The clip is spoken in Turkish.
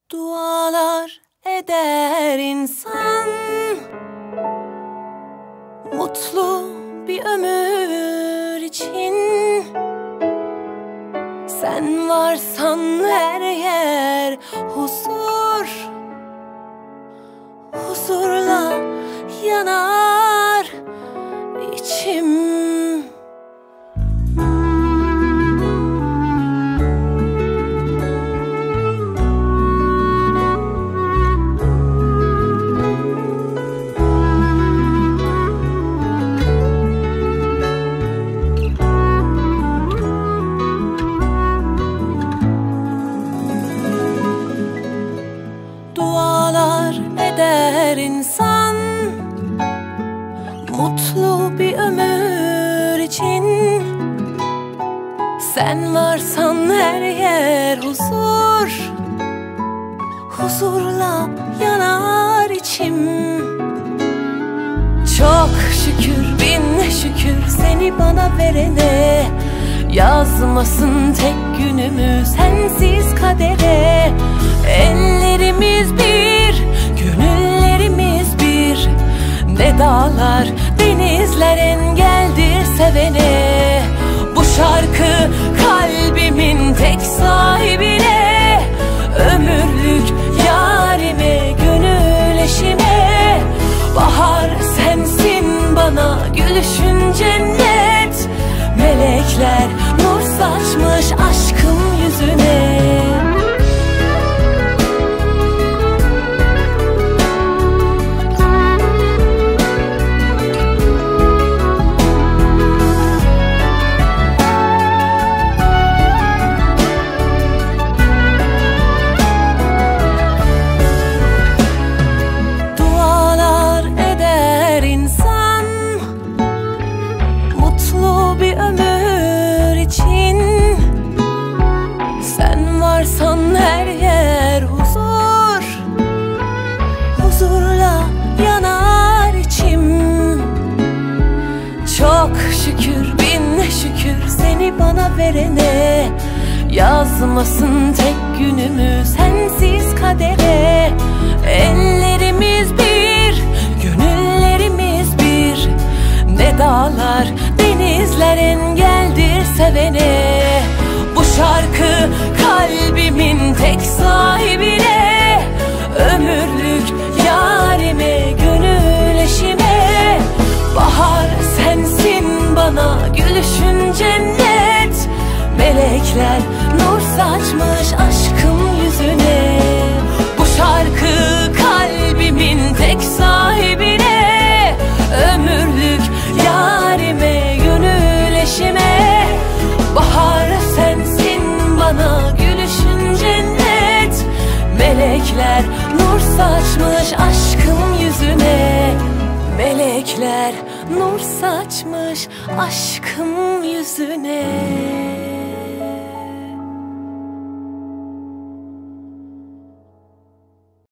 Dualar eder insan, mutlu bir ömür için. Sen varsan her yer huzur, huzurla yanar içim. Dualar eder insan, mutlu bir ömür için. Sen varsan her yer huzur, huzurla yanar içim. Çok şükür, bin şükür seni bana verene. Yazmasın tek günümü sensiz kadere. Ellerimiz bir, gönüllerimiz bir. Ne dağlar, denizler engeldir sevene. Bu şarkı kalbimin tek sahibine. Ömürlük yarime, gönül eşime. Bahar sensin bana, gülüşün cennet. Melekler nur saçmış aşkım yüzüne. Dualar eder insan, mutlu bir ömür için. Sen varsan her yer huzur, huzurla yanar içim. Çok şükür, bin şükür seni bana verene. Yazmasın tek günümü sensiz kadere. Ellerimiz bir, gönüllerimiz bir. Ne dağlar, denizler engeldir sevene. Bu şarkı kalbimin tek sahibine. Ömürlük yarime, gönül eşime. Bahar sensin bana, gülüşün cennet. Melekler nur saçmış aşkım yüzüne. Bu şarkı kalbimin tek sahibine. Ömürlük yarime, gönül eşime. Bahar sensin bana, gülüşün cennet. Melekler nur saçmış aşkım yüzüne. Melekler nur saçmış aşkım yüzüne.